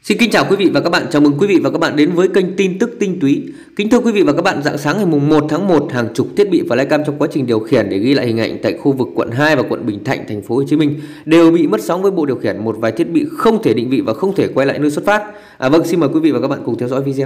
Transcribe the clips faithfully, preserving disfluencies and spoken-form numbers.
Xin kính chào quý vị và các bạn, chào mừng quý vị và các bạn đến với kênh tin tức tinh túy. Kính thưa quý vị và các bạn, rạng sáng ngày mùng một tháng một, hàng chục thiết bị flycam trong quá trình điều khiển để ghi lại hình ảnh tại khu vực quận hai và quận Bình Thạnh, thành phố Hồ Chí Minh đều bị mất sóng với bộ điều khiển. Một vài thiết bị không thể định vị và không thể quay lại nơi xuất phát. À, vâng, xin mời quý vị và các bạn cùng theo dõi video.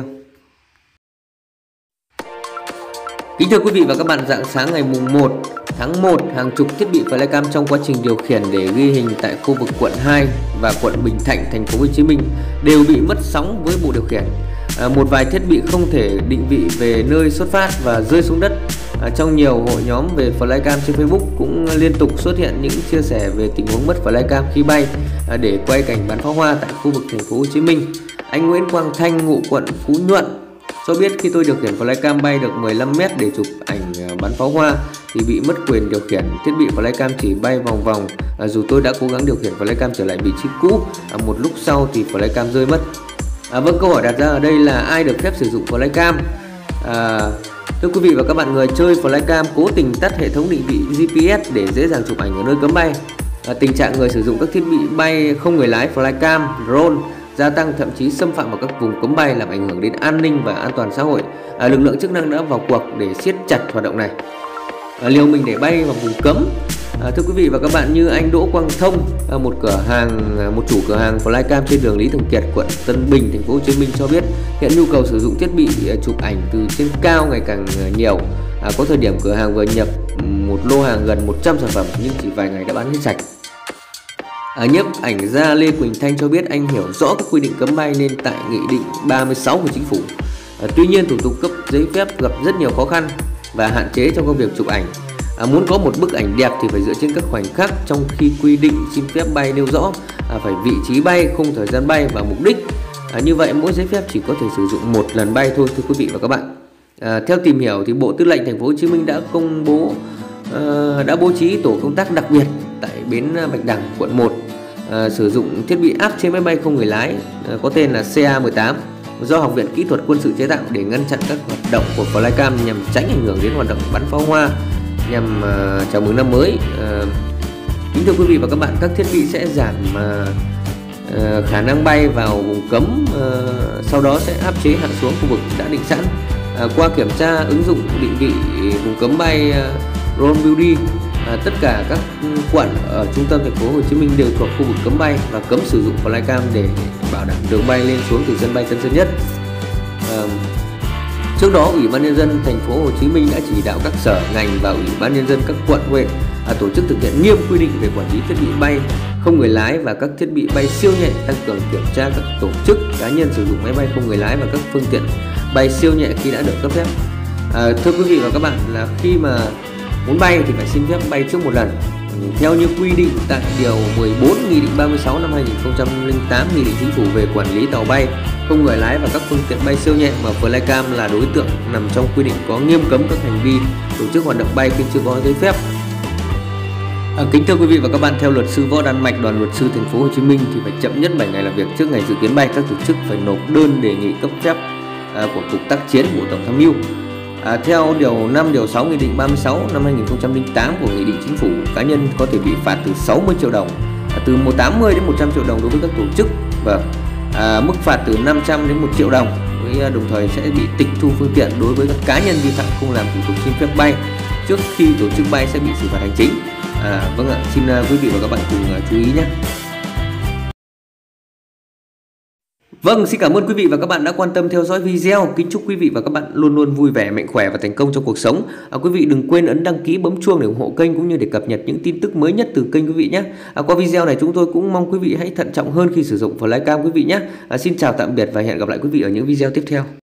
Kính thưa quý vị và các bạn, rạng sáng ngày mùng một tháng một, hàng chục thiết bị flycam trong quá trình điều khiển để ghi hình tại khu vực quận hai và quận Bình Thạnh, thành phố Hồ Chí Minh đều bị mất sóng với bộ điều khiển. À, một vài thiết bị không thể định vị về nơi xuất phát và rơi xuống đất. À, trong nhiều hội nhóm về flycam trên Facebook cũng liên tục xuất hiện những chia sẻ về tình huống mất flycam khi bay à, để quay cảnh bắn pháo hoa tại khu vực thành phố Hồ Chí Minh. Anh Nguyễn Quang Thanh, ngụ quận Phú Nhuận, cho biết khi tôi điều khiển flycam bay được mười lăm mét để chụp ảnh bắn pháo hoa thì bị mất quyền điều khiển, thiết bị flycam chỉ bay vòng vòng. À, dù tôi đã cố gắng điều khiển flycam trở lại vị trí cũ, à, một lúc sau thì flycam rơi mất. À, vâng, câu hỏi đặt ra ở đây là ai được phép sử dụng flycam? À, thưa quý vị và các bạn, người chơi flycam cố tình tắt hệ thống định vị giê pê ét để dễ dàng chụp ảnh ở nơi cấm bay. À, tình trạng người sử dụng các thiết bị bay không người lái flycam, drone gia tăng, thậm chí xâm phạm vào các vùng cấm bay, làm ảnh hưởng đến an ninh và an toàn xã hội. À, lực lượng chức năng đã vào cuộc để siết chặt hoạt động này. À, liều mình để bay vào vùng cấm. À, thưa quý vị và các bạn, như anh Đỗ Quang Thông, à, một cửa hàng, một chủ cửa hàng flycam trên đường Lý Thường Kiệt, quận Tân Bình, thành phố Hồ Chí Minh cho biết hiện nhu cầu sử dụng thiết bị chụp ảnh từ trên cao ngày càng nhiều. À, có thời điểm cửa hàng vừa nhập một lô hàng gần một trăm sản phẩm nhưng chỉ vài ngày đã bán hết sạch. À, nhiếp ảnh gia Lê Quỳnh Thanh cho biết anh hiểu rõ các quy định cấm bay nên tại Nghị định ba mươi sáu của Chính phủ. À, tuy nhiên thủ tục cấp giấy phép gặp rất nhiều khó khăn và hạn chế trong công việc chụp ảnh. À, muốn có một bức ảnh đẹp thì phải dựa trên các khoảnh khắc, trong khi quy định xin phép bay nêu rõ à, phải vị trí bay, khung thời gian bay và mục đích. À, như vậy mỗi giấy phép chỉ có thể sử dụng một lần bay thôi, thưa quý vị và các bạn. À, theo tìm hiểu thì Bộ Tư lệnh Thành phố Hồ Chí Minh đã công bố uh, đã bố trí tổ công tác đặc biệt tại bến Bạch Đằng, quận một. À, sử dụng thiết bị áp trên máy bay không người lái à, có tên là C A mười tám do Học viện Kỹ thuật Quân sự chế tạo để ngăn chặn các hoạt động của flycam nhằm tránh ảnh hưởng đến hoạt động bắn pháo hoa nhằm à, chào mừng năm mới. À, kính thưa quý vị và các bạn, các thiết bị sẽ giảm à, à, khả năng bay vào vùng cấm, à, sau đó sẽ áp chế hạ xuống khu vực đã định sẵn. À, qua kiểm tra ứng dụng định vị vùng cấm bay à, Drone Beauty, À, tất cả các quận ở trung tâm thành phố Hồ Chí Minh đều thuộc khu vực cấm bay và cấm sử dụng flycam để bảo đảm đường bay lên xuống từ sân bay Tân Sơn Nhất. À, trước đó, Ủy ban nhân dân thành phố Hồ Chí Minh đã chỉ đạo các sở ngành và Ủy ban nhân dân các quận huyện à, tổ chức thực hiện nghiêm quy định về quản lý thiết bị bay không người lái và các thiết bị bay siêu nhẹ, tăng cường kiểm tra các tổ chức cá nhân sử dụng máy bay không người lái và các phương tiện bay siêu nhẹ khi đã được cấp phép. À, thưa quý vị và các bạn, là khi mà muốn bay thì phải xin phép bay trước một lần theo như quy định tại điều mười bốn Nghị định ba mươi sáu năm hai nghìn không trăm lẻ tám, Nghị định Chính phủ về quản lý tàu bay không người lái và các phương tiện bay siêu nhẹ, mà flycam là đối tượng nằm trong quy định có nghiêm cấm các hành vi tổ chức hoạt động bay khi chưa có giấy phép. À, kính thưa quý vị và các bạn, theo luật sư Võ Đan Mạch, đoàn luật sư thành phố Hồ Chí Minh thì phải chậm nhất bảy ngày làm việc trước ngày dự kiến bay, các tổ chức phải nộp đơn đề nghị cấp phép à, của Cục Tác chiến Bộ Tổng tham mưu. À, theo điều năm, điều sáu Nghị định ba mươi sáu năm hai nghìn không trăm lẻ tám của Nghị định Chính phủ, cá nhân có thể bị phạt từ sáu mươi triệu đồng, à, từ một trăm tám mươi đến một trăm triệu đồng đối với các tổ chức, và à, mức phạt từ năm trăm đến một triệu đồng, với đồng thời sẽ bị tịch thu phương tiện đối với các cá nhân vi phạm không làm thủ tục xin phép bay trước khi tổ chức bay sẽ bị xử phạt hành chính. À, vâng ạ, xin uh, quý vị và các bạn cùng uh, chú ý nhé. Vâng, xin cảm ơn quý vị và các bạn đã quan tâm theo dõi video. Kính chúc quý vị và các bạn luôn luôn vui vẻ, mạnh khỏe và thành công trong cuộc sống. À, quý vị đừng quên ấn đăng ký, bấm chuông để ủng hộ kênh cũng như để cập nhật những tin tức mới nhất từ kênh quý vị nhé. À, qua video này chúng tôi cũng mong quý vị hãy thận trọng hơn khi sử dụng flycam quý vị nhé. À, xin chào tạm biệt và hẹn gặp lại quý vị ở những video tiếp theo.